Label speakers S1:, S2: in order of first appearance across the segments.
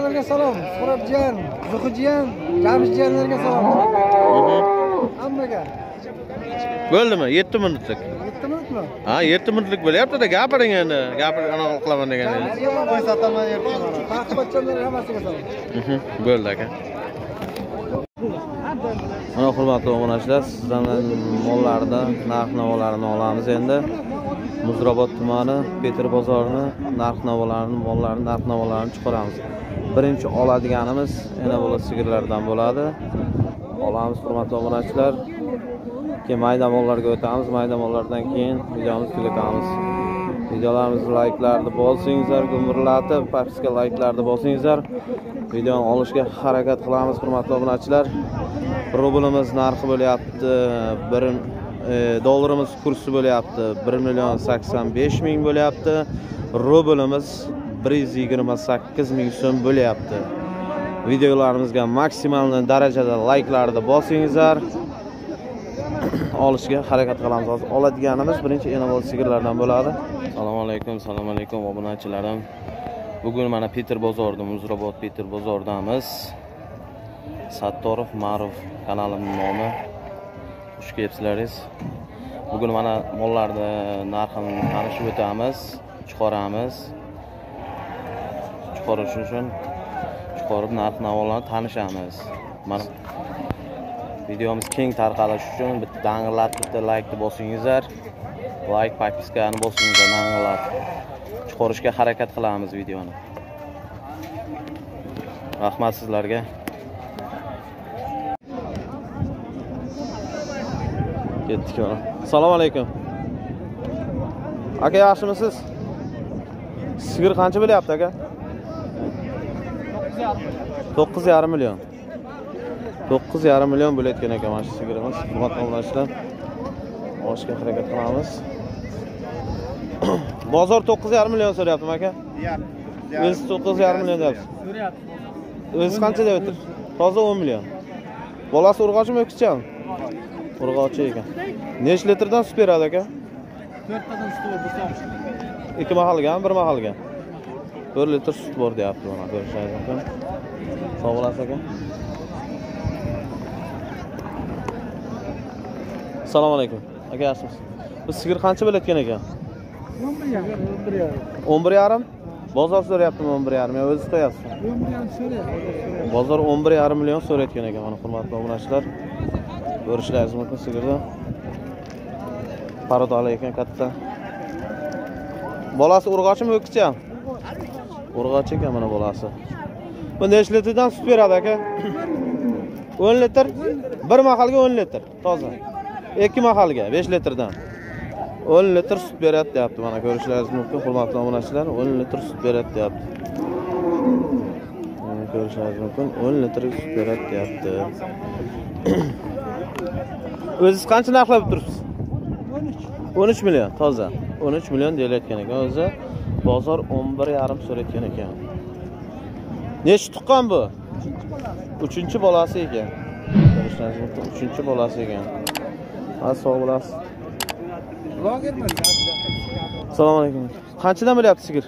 S1: Hammalarga salom. Suratjiyan, Zuhurjiyan, Jamshidjiyanlarga salom. Hammaga.
S2: Bo'ldimi? 7 minutlik.
S1: 7 minutmi?
S2: Ha, 7 minutlik bo'lyapti-da, gapiring endi. Gapirib anaqa qilaman degan edim.
S1: Qo'y sotaman yerda. Taqibotchilarga hammasiga salom.
S2: Bo'ldi aka. Mana hurmatli obunachilar, sizdan mollarni, narx-navolarini olamiz endi. Muzrabot tumani, Peter bozorini narx-navolarini, mollarni narx-navolarini chiqaramiz. Birinchi oladiganimiz yana bo'la sigirlardan bo'ladi. Olamiz hurmatli obunachilar. Keyin mayda mollarga o'tamiz. Mayda mollardan keyin videomizni tugatamiz. Videolarimizni layklarni bosingizlar, gumurlatib, podpiska layklarni bosingizlar. Videoni olishga harakat qilamiz hurmatli obunachilar. Rublimiz narxi bo'lyapti. Dollarimiz kursi bo'lyapti 1.85 million bo'lyapti. Rublimiz 128 ming so'm bo'lyapti. Videolarimizga maksimal darajada layklarni bosingizlar. Olishga harakat qilamiz. Hozir oladiganimiz birinchi enamol sigirlardan bo'ladi. Assalomu alaykum obunachilarim. Bugun mana Peter bozorida, Muzrabot Peter bozoridamiz. Sattorov Ma'ruf kanalimning nomi. Xush kelibsizlaringiz. Bugun mana mollarni narxini tanishib o'tamiz, chiqaramiz. Chiqarish uchun chiqarib narx-navolarni tanishamiz. Mana videomiz keng tarqalishi uchun bitta dang'illatib, bitta laykni bosingizlar. Like, podpiskani bosingizlar, dang'illatib. Chiqarishga harakat qilamiz videoni. Rahmat sizlarga. Ketdik mana. Assalomu alaykum. Aka, yaxshimisiz? Sigir qancha bo'lyapti aka? 9,5 million. 9,5 million bo'layotgan ekan mana shu sigirimiz. Hurmatli obunachilar, olishga harakat qilamiz. Bozor 9,5 million so'rayaptimi aka? O'zi 9,5 million deyapsiz.
S1: So'rayapti.
S2: O'zi qancha deyapti? Toza 10 million. Bolasi urg'ochimi, o'kizchami? Urg'ochi ekan. Necha litrdan sut beradi aka?
S1: 4 tadan sut bor,
S2: 2 mahalgami, 1 mahalga? 1 litr sut bor deyapti mana, ko'rishingiz mumkin. Sog' bo'lasiz aka. Assalomu alaykum. Aka, yaxshimisiz? Bu sigir qancha bo'layotgan ekan? 11,5. Bozor so'rayaptimi 11,5? Men o'zingiz qo'yapsiz.
S1: 11,5 so'rayapti.
S2: Bozor 11,5 million so'rayotgan ekan mana hurmatli obunachilar. Ko'rishingiz mumkin sigirda. Parodali ekan katta. Bolasi urg'ochimi, o'kizchami? Urg'och ekan mana bolasi. Bu necha litrdan sut beradi aka? 10 litr. Bir mahalga 10 litr toza. 2 mahalga 5 litrdan 10 litr sut beradi deyapti. Mana ko'rishingiz mumkin hurmatli obunachilar, 10 litr sut beradi deyapti. Mana ko'rishingiz mumkin 10 litr sut beradi deyapti. O'zingiz qancha narxlab turibsiz? 13 million toza. 13 million deyilayotgan ekan. O'zi bozor 11,5 so'rayotgan ekan. Necha tuqqan bu? 3-chi bolasi ekan. Ko'rishingiz mumkin 3-chi bolasi ekan. Ha, sog' bo'lasiz. Assalomu alaykum. Qanchadan bo'lyapti sigir?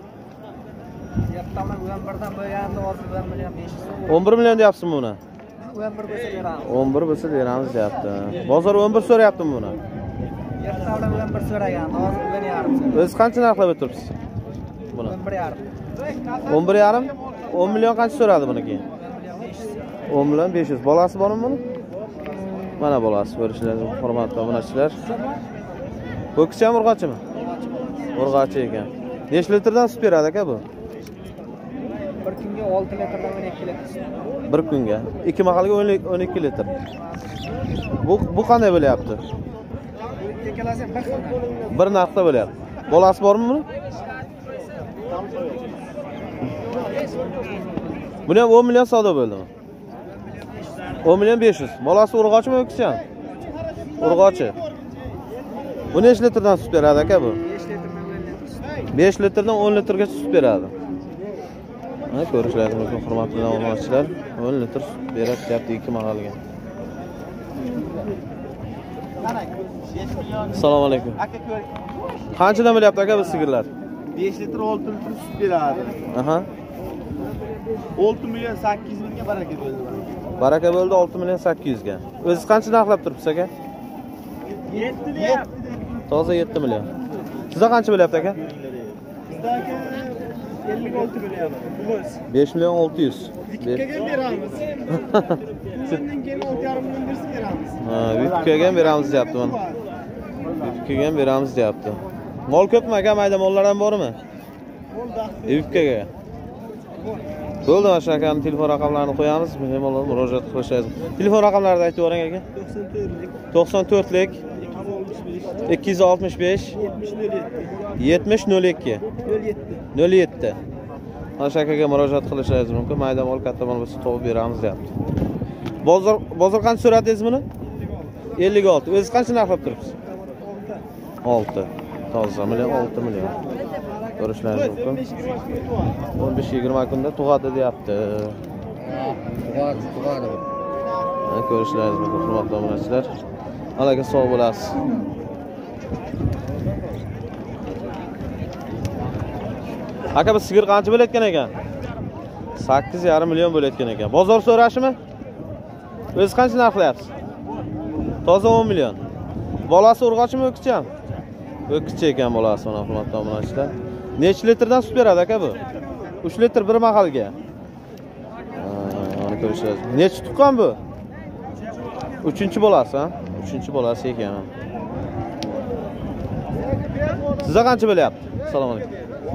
S2: 11 million deyapsizmi buni?
S1: 11 bo'lsa beramiz.
S2: 11 bo'lsa beramiz deyapti. Bozor 11 so'rayaptimi buni?
S1: Yerda bilan 1 so'ragan, hozir 1,5.
S2: O'zingiz qancha narxlab o'tiribsiz? Buni
S1: 11,5.
S2: 11,5. 10 million qancha so'radi buni keyin? 10 million 500. Bolasi bormi buni? Mana bolasi, ko'rishingiz mumkin hurmatli obunachilar. O'kizchami, urg'ochimi? Urg'ochi ekan. Necha litrdan sut beradi aka bu?
S1: Bir kunga 6 litrdan 12 litr.
S2: Bir kunga 2 mahalga 12 litr. Bu qanday bo'lyapti?
S1: Ikkalasi bir xil.
S2: Bir narxda bo'lyapti. Bolasi bormi buni? Buni ham 10 million savdo bo'ldimi? 10 million 500. Bolasi urg'ochimi, o'kizchami? Urg'ochi. Bu necha litrdan sut beradi aka bu? 5 litrdan 10 litrgacha sut beradi. Mana ko'rishingiz mumkin hurmatli obunachilar, 10 litr sut beradi deyapti 2 mahalga. Assalomu alaykum.
S1: Aka ko'ring.
S2: Qanchadan bo'lyapti aka bu sigirlar?
S1: 5 litr 6 litr sut beradi.
S2: Aha.
S3: 6 milyon 800 mingga baraka bo'ldi.
S2: Baraka bo'ldi 6 million 800 ga. O'zingiz qancha narxlab turibsiz aka?
S3: 7 deyapti.
S2: Toza 7 million. Sizga qancha bo'lyapti aka?
S3: Bizdagi 56 million.
S2: 5 million 600.
S3: Dikkaga beramiz. Bundan keyin 6,5 million bersa beramiz.
S2: Ha, Vipkaga ham beramiz deyapti mana. Vipkaga ham beramiz deyapti. Mol ko'pmi aka? Mayda mollar ham bormi?
S3: Bo'ldi.
S2: Vipkaga. Bo'ldi, mana shu akaning telefon raqamlarini qo'yamiz. Mehmonlar murojaat qilishingiz. Telefon raqamlarini aytib o'ring aka. 94lik 265 70 02 07. Mana shu akaga murojaat qilishingiz mumkin. Mayda mol, katta mol bo'lsa topib beramiz deyapti. Bozor qancha so'radingiz buni? 56. O'zingiz qancha narxlab turibsiz? 6. Toza million 6 million. Ko'rishlaringiz mumkin. 15-20 kunda tug'adi deyapti. Tug'adi. Ko'rishlaringiz mumkin, hurmatli obunachilar. Alanga sog' bo'lasiz. Aka, bu sigir qancha bo'layotgan ekan? 8,5 million bo'layotgan ekan. Bozor so'rashimi? O'zingiz qancha narxlayapsiz? Toza 10 million. Bolasi urg'ochimi, o'kkichami? O'kkichi ekan bolasi, mana hurmatli obunachilar. Necha litrdan sut beradi aka bu? 3 litr bir mahalga. Mana ko'rishingiz. Necha tuqqan bu? 3-chi bolasi, ha? 3-chi bolasi ekan. Sizga qancha bo'lyapti? Assalomu alaykum.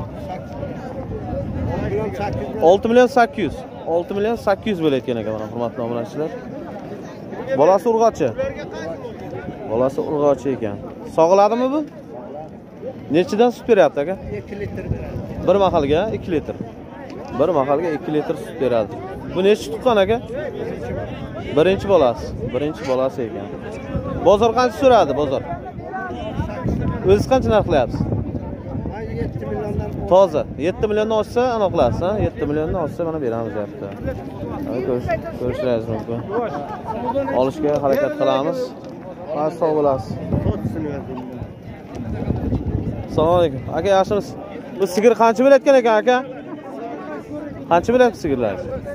S2: 6 million 800. 6 million 800 bo'layotgan ekan mana hurmatli obunachilar. Bolasi urg'ochi. Bolasi urg'ochi ekan. Sog'iladimi bu? Nechidan sut beryapti aka?
S3: 2 litr beradi.
S2: Bir mahalga 2 litr. Bir mahalga 2 litr sut beradi. Bu necha tuqqan aka? Birinchi bolasi. Birinchi bolasi ekan. Bozor qancha so'radi bozor? O'zingiz qancha narxlayapsiz?
S3: 7 milliondan
S2: Toza. 7 milliondan oshsa aniqlasiz, ha? 7 milliondan oshsa mana beramiz deyapti. Ko'rishlaringiz mumkin. Olishga harakat qilamiz. Mana sog' bo'lasiz. Assalomu alaykum. Aka, yaxshimisiz? Bu sigir qancha bo'layotgan ekan aka? Qancha bo'lyapti sigirlar?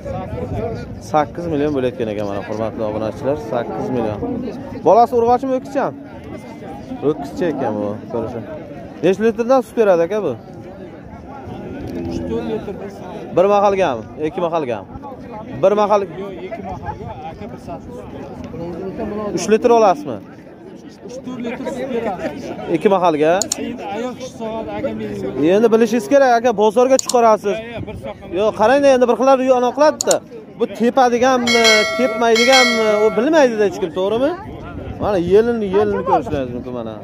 S2: 8 million bo'layotgan ekan mana hurmatli obunachilar, 8 million. Bolasi urg'ochimi, o'kkichami? O'kkichi ekan bu, ko'risha. Necha litrdan sut beradi aka bu?
S3: 3 litr.
S2: Bir mahalgami? 2 mahalgami? Bir mahal.
S3: Yo'q, 2 mahalga aka bir soat.
S2: 3 litr olasizmi?
S3: 3 litr sut beradi.
S2: 2 mahalga.
S3: Endi ayol kishi soat aka meni.
S2: Endi bilishingiz kerak aka, bozorga chiqarasiz.
S3: Bir soat.
S2: Yo'q, qarang endi bir xillar anaqa qiladi-da. Bu tepadiganmi, tepmaydiganmi, u bilmaydi-da hech kim, to'g'rimi? Mana yelini ko'rishlaringiz mumkin mana.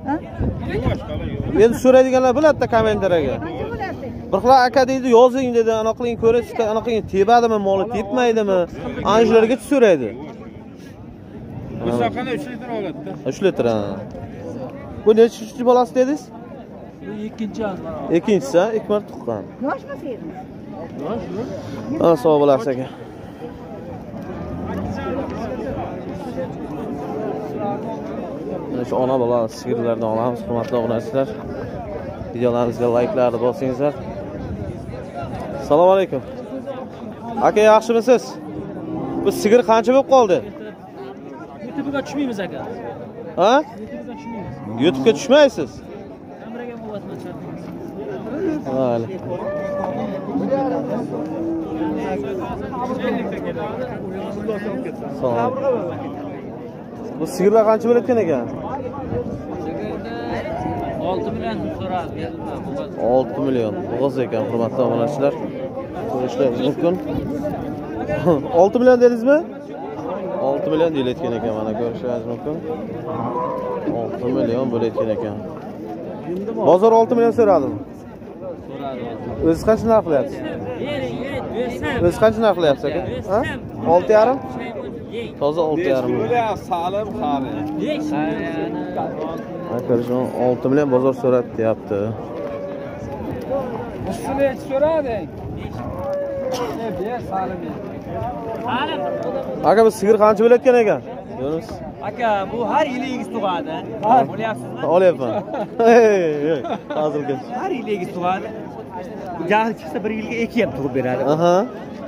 S2: Endi so'raydiganlar biladi-da kommentariyaga. Bir xillar aka deydi, yozing dedi, anaqa qiling ko'rasiz, anaqa qiling tepadimi, moli tepmaydimi? Ana shularga so'raydi.
S3: Bu soqana 3 litr oladi-da.
S2: 3 litr. Bu nechi bolasi dedingiz?
S3: Bu ikkinchi azman.
S2: Ikkinchisi, 2 marta tuqqan.
S4: Yoshmi siz?
S2: Mana sog' bo'lasiz aka. Shu ona bola sigirlardan olamiz, hurmatli obunachilar. Videolarimizga layklarni bosingizlar. Assalomu alaykum. Aka, yaxshimisiz? Bu sigir qancha bo'lib qoldi?
S1: YouTube'ga tushmaymiz aka.
S2: Ha?
S1: YouTube'ga tushmaymiz.
S2: YouTube'ga tushmaysiz?
S1: Kameraga bo'lyapman shartimiz.
S2: Vale. Bu sigirlar qancha bo'layotgan ekan?
S1: 6 million so'rab berildi.
S2: 6 million. Bo'g'oz ekan, hurmatli obunachilar. Ko'rishlaringiz mumkin. 6 million dedingizmi? 6 million deyilgan ekan, mana ko'rishlaringiz mumkin. 6 million bo'layotgan ekan. Bozor 6 million so'radimi?
S1: So'radi.
S2: O'zingiz qancha narxlayapsiz? O'zingiz qancha narxlayapsiz aka? Ha? 6,5? Toza 6,5.
S3: Salim qari.
S2: Arkadaşlar 6 million bozor so'rab deyapti.
S3: Usini so'radi. Ber Salim.
S2: Aka, bu sigir qancha bo'layotgan ekan? Yunus.
S1: Aka, bu har yili egiz tug'adi. Bo'lyapsizmi?
S2: Olyapman. Hey, hozirgi.
S1: Har yili egiz tug'adi. Jahli chiqsa bir yilga 2 ham tug'ib beradi.
S2: Aha.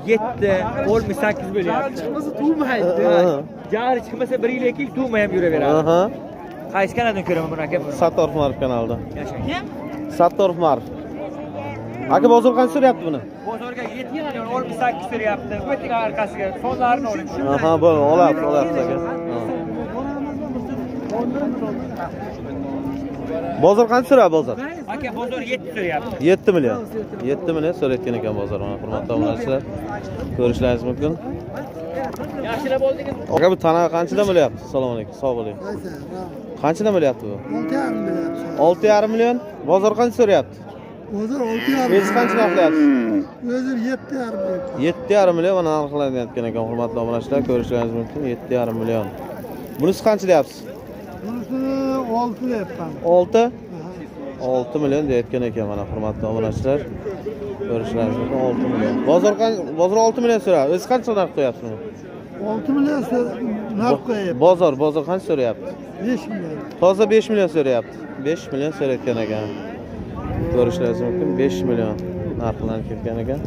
S4: 7, 18 bo'lyapti.
S3: Chiqmasa tug'maydi.
S4: Jahri chiqmasa 1 yil 2 yil tug'may ham yuraveradi.
S2: Aha.
S4: Qaysi kanaldan ko'raman buni aka?
S2: Sattorov Marif kanalida.
S4: Yashang.
S2: Sattorov Marif. Aka bozor qancha so'rayapti buni?
S4: Bozorga 7 yil 18 so'rayapti. O'ting orqasiga sonlarini oling.
S2: Aha, bo'ldi, olyapti aka. Bozor qancha so'rayapti bozor?
S4: Aka bozor 7 so'rayapti.
S2: 7 million. 7 million so'rayotgan ekan bozor. Mana hurmatli obunachilar, ko'rishlaringiz mumkin.
S4: Yaxshilab oldingiz.
S2: Aka bu tana qanchadan bo'lyapti? Assalomu alaykum. Sog' bo'ling. Qanchadan bo'lyapti bu? 6,5 million. Bozor qancha so'rayapti?
S3: Bozor 6,5.
S2: O'zi qancha narxlayapti?
S3: O'zi 7,5.
S2: 7,5 million mana narxlanayotgan ekan hurmatli obunachilar, ko'rishlaringiz mumkin. 7,5 million. Bunisi qancha deyapsiz?
S3: Bunisi 6 deyapman.
S2: 6? 6 million deyotgan ekan mana hurmatli obunachilar. Ko'rishlaringiz mumkin 6 million. Bozor 6 million so'rayapti. O'zi qancha narx qo'yapsiz buni?
S3: 6 million narx qo'yapti.
S2: Bozor qancha so'rayapti?
S3: 5 million.
S2: Toza 5 million so'rayapti. 5 million so'rayotgan ekan. Ko'rishlaringiz mumkin 5 million narxlanib ketgan ekan.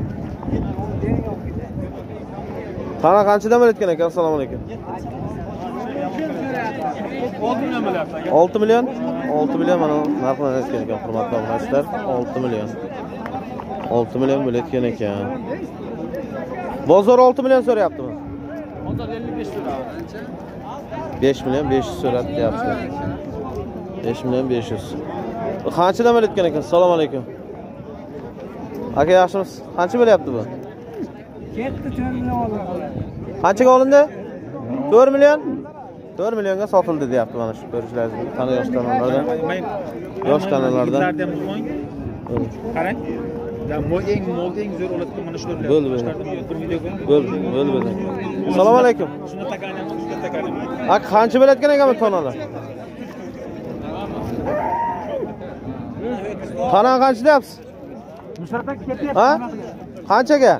S2: Tana qanchadan bo'layotgan ekan? Assalomu alaykum.
S4: 6 million bo'lyapti aka.
S2: 6 million? 6 million mana narxlanayotgan ekan hurmatli obunachilar. 6 million. 6 million bo'layotgan ekan. Bozor 6 million so'rayaptimi?
S4: Bozor 55 so'rayapti.
S2: 5 million 500 so'rayapti deyapti. 5 million 500. Qanchadan bo'layotgan ekan? Assalomu alaykum. Aka yaxshimisiz? Qancha bo'lyapti bu?
S3: 4 million oldi.
S2: Qanchaga olindi? 4 million? 4 millionga sotildi deyapti mana shu ko'rishlaringiz mumkin. Qani yosh tanalardan. Yosh tanalardan.
S4: Qarang. Eng zo'r oladigan mana shular.
S2: Bo'ldi. Assalomu alaykum.
S4: Shuni takanim, shuni takanim.
S2: Aka qancha bo'layotgan ekan bu tonalar? Tana qancha deyapsiz?
S4: Musharraf ketyapti.
S2: Ha? Qanchaga?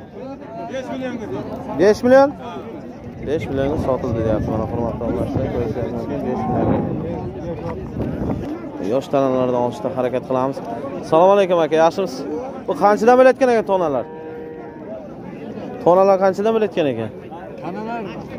S2: 5 million. 5 millionga sotildi deyapti mana hurmatli obunachilar, ko'rishingiz mumkin 5 million. Yosh tanalardan olishda harakat qilamiz. Assalomu alaykum aka, yaxshimisiz? Bu qanchadan bo'layotgan ekan tonalar? Tonalar qanchadan bo'layotgan ekan?
S3: Qanalar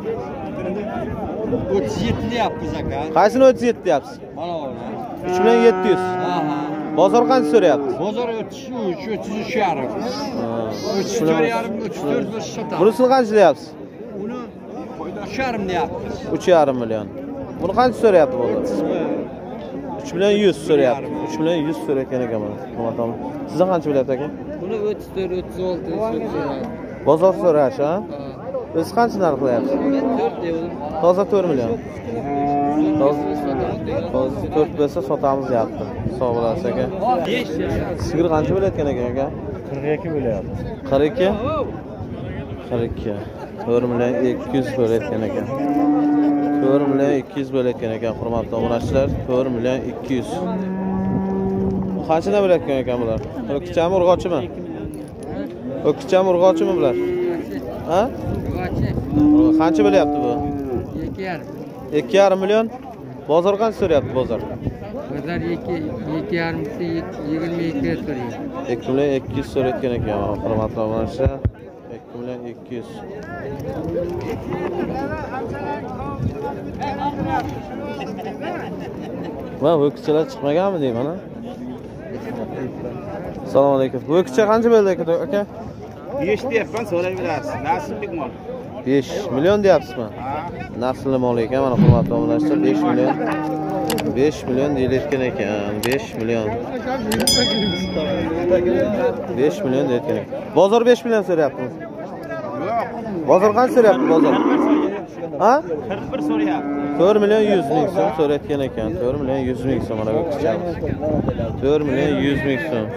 S3: 37 deyapmiz aka.
S2: Qaysini 37 deyapsiz?
S3: Mana bu.
S2: 3 million 700. Bozor qancha so'rayapti?
S3: Bozor 33 yarim. 34 yarim, 34 bosh sotamiz.
S2: Bunisini qancha deyapsiz?
S3: Uni 3 yarim deyapmiz.
S2: 3,5 million. Buni qancha so'rayapti bozor? 3 million 100 so'rayapti. 3 million 100 so'rayotgan ekan mana. Hurmatli. Sizdan qancha bo'lyapti aka?
S3: Buni 34, 36 so'rayapti.
S2: Bozor so'rash, ha? O'zi qancha narx qilyapsiz?
S3: 4 deyapti.
S2: Toza 4 million. Toza 4 bo'lsa sotamiz deyapti. Sog' bo'lasiz aka. Sigir qancha bo'layotgan ekan aka?
S4: 42 bo'lyapti.
S2: 42? 42. 4 million 200 bo'layotgan ekan. 4 million 200 bo'layotgan ekan hurmatli obunachilar. 4 million 200. Qanchadan bo'layotgan ekan bular? O'kkichami, urg'ochimi? O'kkichami, urg'ochimi bular? Ha? Qancha bo'layapti bu?
S3: 2,5.
S2: 2,5 million. Bozor qancha so'rayapti bozor?
S3: Bozor 2,5 22 so'rayapti.
S2: 2 million 200 so'rayotgan ekan hurmatli obunachilar. 2 million 200. Va bu o'kkichalar chiqmaganmi deyman, ha? Assalomu alaykum. Bu o'kkicha qancha bo'ldi aka?
S1: 5 deyapman, so'rayverasiz. Nasiblik mol.
S2: 5 million deyapsizmi? Nasli mol ekan mana hurmatli obunachilar, 5 million. 5 million deyilayotgan ekan. 5 million. 5 million deyotgan ekan. Bozor 5 million so'rayapti. Bozor qancha so'rayapti bozor? Ha?
S1: 41 so'rayapti.
S2: 4 million 100 ming so'm so'rayotgan ekan. 4 million 100 ming so'm mana bu kichkamiz. 4 million 100 ming so'm.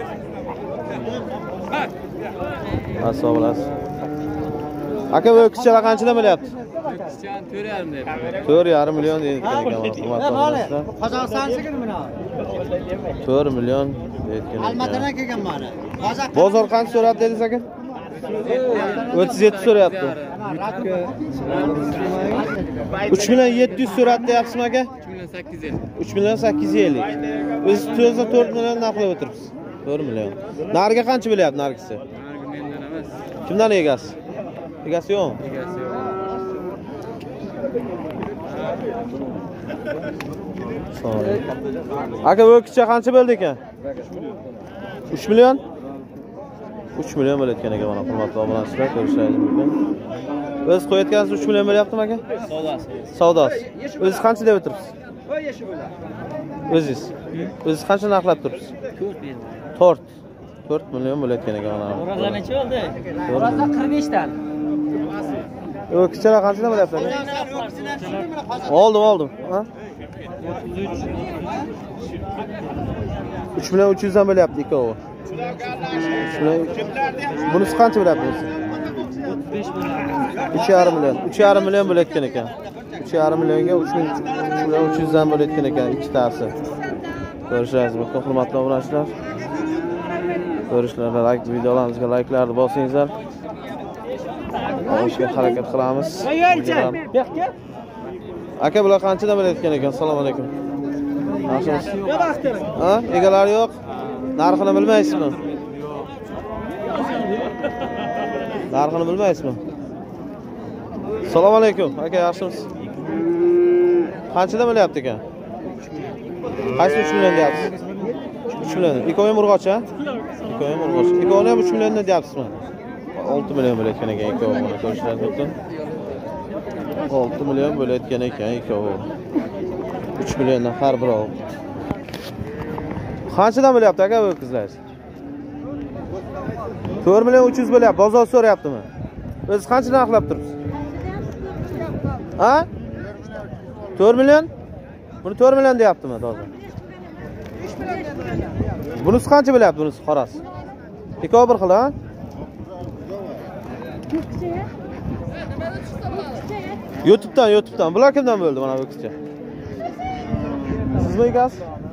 S2: Asal bo'lasiz. Aka bu kichkina qanchadan bo'lyapti?
S3: Kichkina 4,5 deyapti.
S2: 4,5 million deyotgan ekan mana.
S1: Qozog'istonchiki buni.
S2: 4 million deyotgan ekan.
S1: Almatadan kelgan mana.
S2: Bozor qancha so'rayapti dedingiz aka? 37 so'rayapti. 3 million 700 so'rayapti deyapsizmi aka? 3 million 850. Biz 4 million narxlab o'tiribsiz. 4 million. Nariga qancha bo'lyapti nargisi? Kimdan egasi? Egasi yo'qmi? Aka bu kichik qancha bo'ldi ekan? 3 million? 3 million bo'layotgan ekan mana hurmatli obunachilar, ko'rishingiz mumkin. O'z qo'yayotganingiz 3 million bo'lyaptimi aka? Savdosi. O'zingiz qancha deb o'tiribsiz? O'zingiz. O'zingiz qancha narxlab turibsiz? 4 million bo'layotgan ekan mana.
S1: O'raza necha bo'ldi?
S4: O'raza 45 dan.
S2: Yo, kichiklar qanchadan bo'lyapti? Oldim. Ha? 3 million 300 dan bo'lyapti ikkovi. Bunisi qancha bo'lyapti? 3,5 million. 3,5 million bo'layotgan ekan. 3,5 millionga 3,300 dan bo'layotgan ekan ikkitasi. Ko'rishingiz mumkin, hurmatli obunachilar. Ko'rishlarga like, videolarimizga like'larni bosingizlar. Olishga harakat qilamiz. Aka bular qanchadan bo'layotgan ekan? Assalomu alaykum. Yaxshimisiz? Ha? Egalari yo'q. Narxini bilmaysizmi? Narxini bilmaysizmi? Assalomu alaykum. Aka yaxshimisiz? Qanchadan bo'lyapti ekan? Qaysi 3 million deyapsiz? 3 million. Ikkovi murg'och, ha? Ikkovi murg'och. Ikkovini ham 3 milliondan deyapsizmi? 6 million bo'layotgan ekan ikkovi. Mana ko'rishingiz mumkin. 6 million bo'layotgan ekan ikkovi. 3 milliondan har birov. Qanchadan bo'lyapti aka bu qizlar? 4 million 300 bo'lyapti. Bozor so'rayaptimi? O'zingiz qancha narxlab turibsiz? Ha? 4 million? Buni 4 million deyaptimi toza? Bunisi qancha bo'lyapti bunisi qorasi? Ikkovi bir xil, ha? YouTube'dan. Bular kimdan bo'ldi mana bu qizcha? Sizmi egasi?